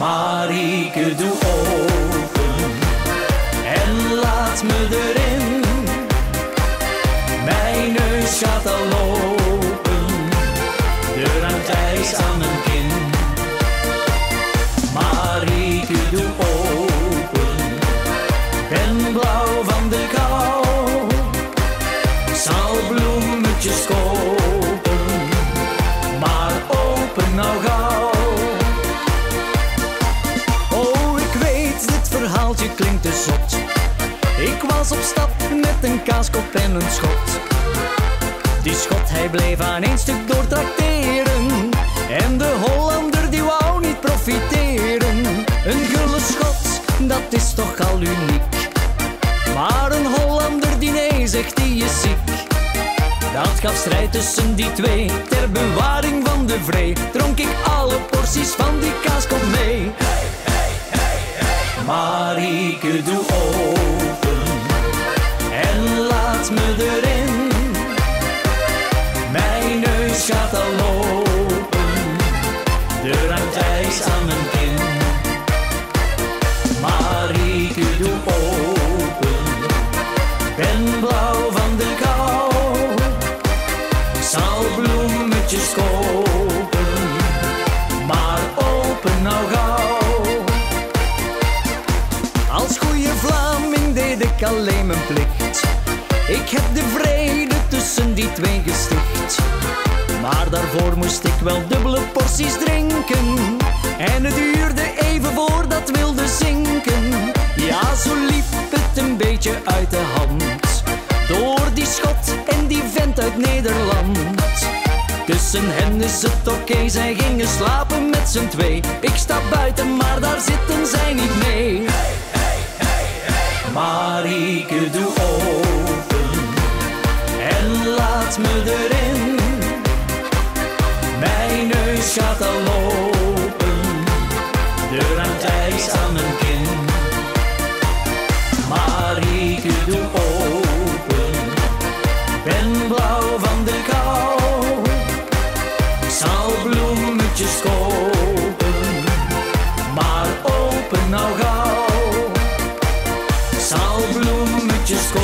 Marieke, doe open en laat me erin. Mijn neus gaat al lopen, de ruimt ijs aan mijn kin. Marieke, doe open, ben blauw van de kou. Zal bloemetjes kopen, maar open nou gauw. Oh, ik weet, dit verhaaltje klinkt te zot. Ik was op stap met een kaaskop en een schot. Die schot, hij bleef aan één stuk doortrakteren. En de Hollander, die wou niet profiteren. Een gulle schot, dat is toch al uniek. Maar een Hollander die nee zegt, die is ziek. Dat gaf strijd tussen die twee. Ter bewaring van de vree dronk ik alle porties van die kaaskop mee. Hey, hey, hey, hey. Marieke, doe open en laat me erin. Mijn neus gaat al lopen, de ruimt ijs aan mijn kin. Marieke, doe open, ben blauw van de kou. Zal bloemetjes kopen, maar open nou gauw. Als goeie Vlaming deed ik alleen mijn plicht. Ik heb de vrede tussen die twee gesticht. Maar daarvoor moest ik wel dubbele porties drinken. En het duurde even voordat wilde zinken. Ja, zo liep het een beetje uit de hand. Door die schot en die vent uit Nederland. Tussen hen is het oké, zij gingen slapen met z'n twee. Ik sta buiten, maar daar zitten zij niet mee. Hey, hey, hey, hey. Marieke, doe open en laat me erin. Mijn neus gaat al lopen, de ruimt ijs aan mijn kin. Marieke, doe open, ben blauw van de kou. Zal bloemetjes kopen, maar open nou gauw. Zal bloemetjes kopen.